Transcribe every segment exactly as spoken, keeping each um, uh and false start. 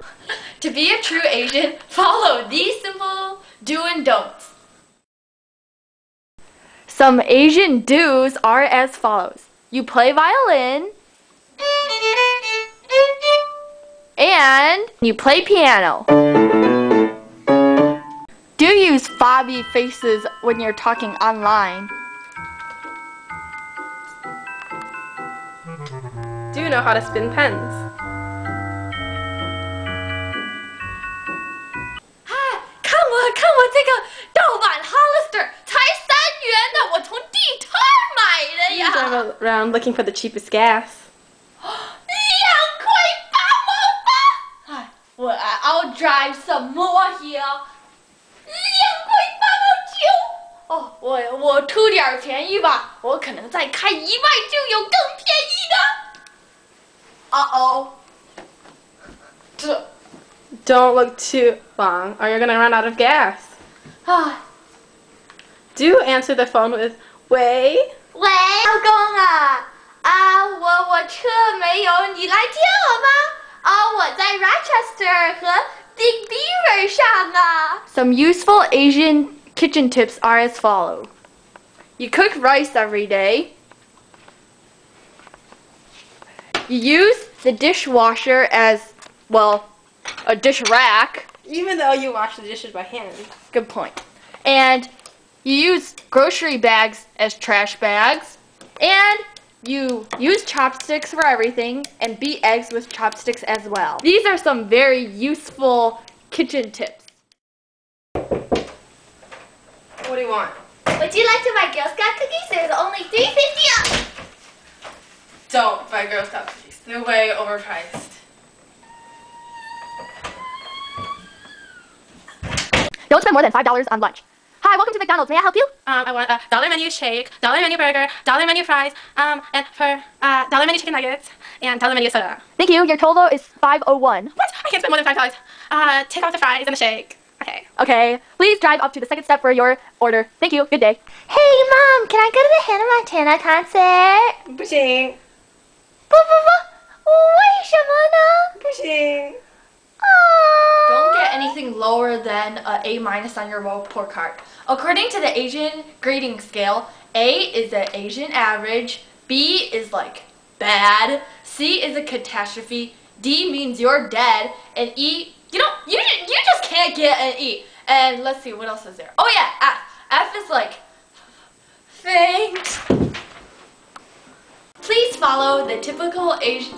To be a true Asian, follow these simple do and don'ts. Some Asian do's are as follows. You play violin, and you play piano. Do use fobby faces when you're talking online. Do you know how to spin pens? Ah, 看我看我这个盗版 Hollister 才三元的，我从地摊买的呀。 You drive around looking for the cheapest gas. 两块八毛八。哎，我 I'll drive some more here. 两块八毛九。哦，我我图点便宜吧，我可能再开一卖就有更便宜的。Uh oh. 这 Don't look too long or you're gonna run out of gas. 啊。 Do answer the phone with 喂。 喂，老公啊，啊，我我车没有，你来接我吗？啊，我在 Rochester 和 Big Beaver 上啊。Some useful Asian kitchen tips are as follow. You cook rice every day. You use the dishwasher as, well, a dish rack. Even though you wash the dishes by hand. Good point. And you use grocery bags as trash bags. And you use chopsticks for everything and beat eggs with chopsticks as well. These are some very useful kitchen tips. What do you want? Would you like to buy Girl Scout cookies? There's only three fifty. Don't buy Girl Scout cookies. They're way overpriced. Don't spend more than five dollars on lunch. Hi, welcome to McDonald's. May I help you? Um, I want a dollar menu shake, dollar menu burger, dollar menu fries, um, and for uh, dollar menu chicken nuggets, and dollar menu soda. Thank you. Your total is five oh one. What? I can't spend more than five dollars. Uh, take off the fries and the shake. Okay. Okay. Please drive up to the second step for your order. Thank you. Good day. Hey, Mom, can I go to the Hannah Montana concert? 不行。 不不不，为什么呢？ 不行。 Don't get anything lower than an A minus on your report card. According to the Asian grading scale, A is the Asian average, B is like bad, C is a catastrophe, D means you're dead, and E, you know, you you just can't get an E. And let's see, what else is there? Oh yeah, F. F is like thanks. Please follow the typical Asian.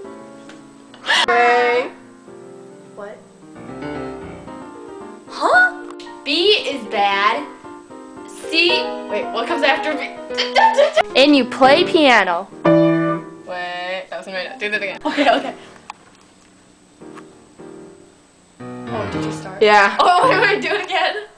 Hey. What? Huh? B is bad. C, wait, what comes after B? And you play piano. Wait, that wasn't right. Do that again. Okay, okay. Oh, did you start? Yeah. Oh, wait, wait, do it again.